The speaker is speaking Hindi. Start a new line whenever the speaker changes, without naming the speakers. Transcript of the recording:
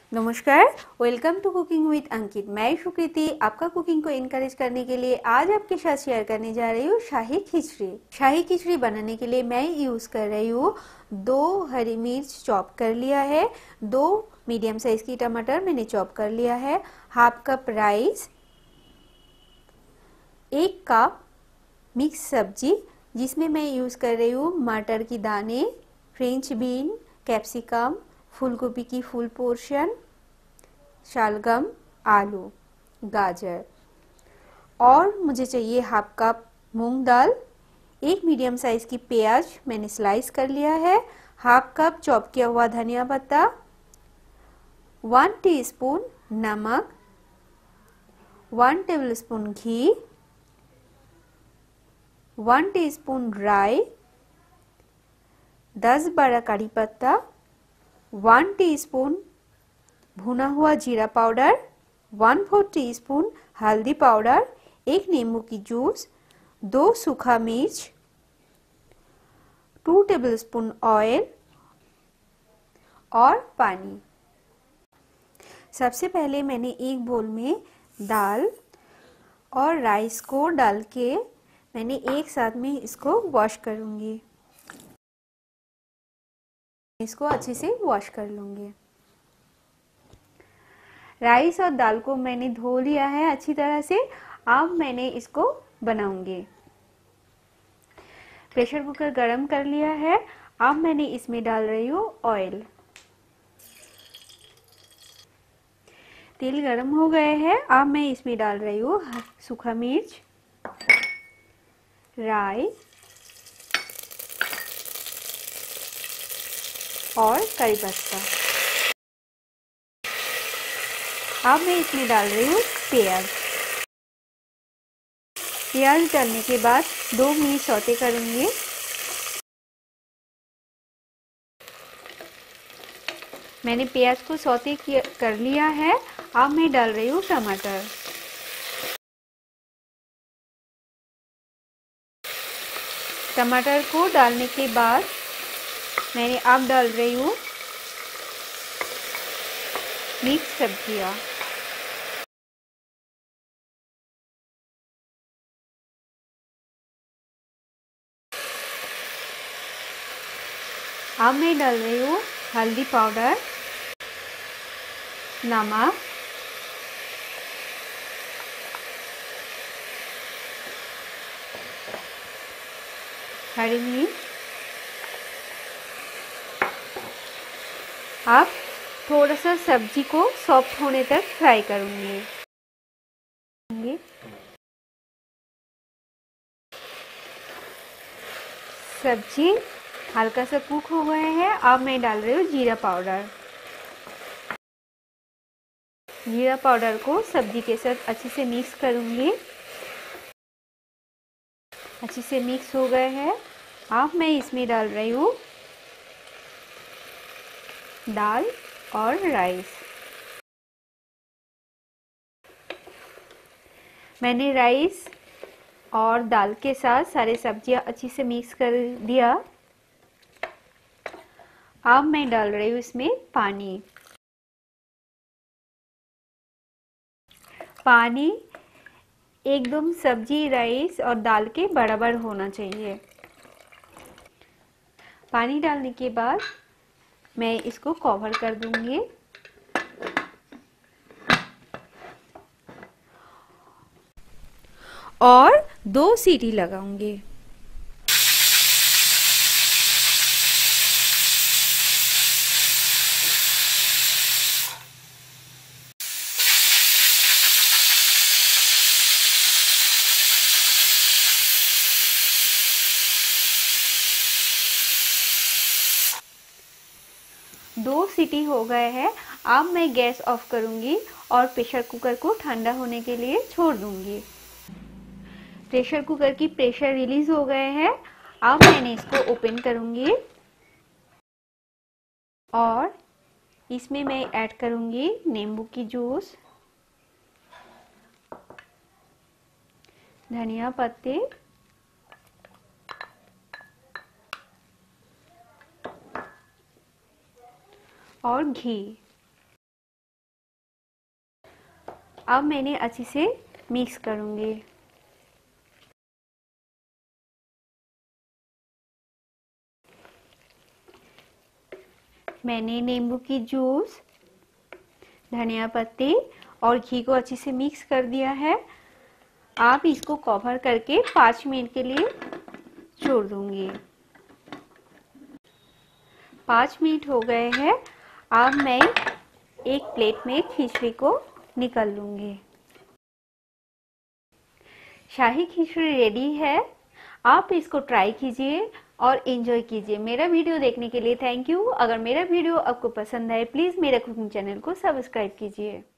नमस्कार, welcome to cooking with Ankit. मैं सुकृति आपका कुकिंग को इनकरेज करने के लिए आज आपके साथ शेयर करने जा रही हूँ शाही खिचड़ी। शाही खिचड़ी बनाने के लिए मैं यूज कर रही हूँ 2 हरी मिर्च चॉप कर लिया है, 2 मीडियम साइज की टमाटर मैंने चॉप कर लिया है, half cup rice, 1 cup mix सब्जी जिसमें मैं यूज कर रही हूँ मटर की दाने, फ्रेंच बीन, कैप्सिकम, फूल गोभी की फुल पोर्शन, शलगम, आलू, गाजर और मुझे चाहिए हाफ कप मूंग दाल, 1 मीडियम साइज की प्याज मैंने स्लाइस कर लिया है, हाफ कप चॉप किया हुआ धनिया पत्ता, 1 टीस्पून नमक, 1 टेबलस्पून घी, 1 टीस्पून राई, 10-12 कड़ी पत्ता, 1 टीस्पून भुना हुआ जीरा पाउडर, 1/4 टीस्पून हल्दी पाउडर, 1 नींबू की जूस, 2 सूखा मिर्च, 2 टेबलस्पून ऑयल और पानी। सबसे पहले मैंने एक बोल में दाल और राइस को डाल के मैंने एक साथ में इसको वॉश करूंगी। इसको अच्छे से वॉश कर लूंगी। राइस और दाल को मैंने धो लिया है अच्छी तरह से। अब मैंने इसको बनाऊंगी। प्रेशर कुकर गरम कर लिया है। अब मैंने इसमें डाल रही हूँ ऑयल। तेल गरम हो गए हैं। अब मैं इसमें डाल रही हूँ सूखा मिर्च, राई और करी पत्ता। अब मैं इसमें डाल रही हूँ प्याज। प्याज डालने के बाद 2 मिनट सौते करूंगी। मैंने प्याज को सौते कर लिया है। अब मैं डाल रही हूँ टमाटर। टमाटर को डालने के बाद मैंने अब डाल रही हूँ मिक्स सब्जियाँ। अब मैं डाल रही हूँ हल्दी पाउडर, नमक, हरी मिर्च। अब थोड़ा सा सब्जी को सॉफ्ट होने तक फ्राई करूंगी। सब्जी हल्का सा कुक हो गए हैं। अब मैं डाल रही हूँ जीरा पाउडर। जीरा पाउडर को सब्जी के साथ अच्छे से मिक्स करूंगी। अच्छे से मिक्स हो गए हैं। अब मैं इसमें डाल रही हूँ दाल और राइस। मैंने राइस और दाल के साथ सारे सब्जियां अच्छे से मिक्स कर दिया। अब मैं डाल रही हूँ इसमें पानी। पानी एकदम सब्जी, राइस और दाल के बराबर होना चाहिए। पानी डालने के बाद मैं इसको कवर कर दूंगी और 2 सीटी लगाऊंगी। दो सीटी हो गए हैं। अब मैं गैस ऑफ करूंगी और प्रेशर कुकर को ठंडा होने के लिए छोड़ दूंगी। प्रेशर कुकर की प्रेशर रिलीज हो गए हैं। अब मैंने इसको ओपन करूंगी और इसमें मैं ऐड करूंगी नींबू की जूस, धनिया पत्ते और घी। अब मैंने अच्छे से मिक्स करूंगी। मैंने नींबू की जूस, धनिया पत्ती और घी को अच्छे से मिक्स कर दिया है। आप इसको कवर करके 5 मिनट के लिए छोड़ दूंगी। 5 मिनट हो गए हैं। अब मैं एक प्लेट में खिचड़ी को निकाल लूंगी। शाही खिचड़ी रेडी है। आप इसको ट्राई कीजिए और एंजॉय कीजिए। मेरा वीडियो देखने के लिए थैंक यू। अगर मेरा वीडियो आपको पसंद आए प्लीज़ मेरे कुकिंग चैनल को सब्सक्राइब कीजिए।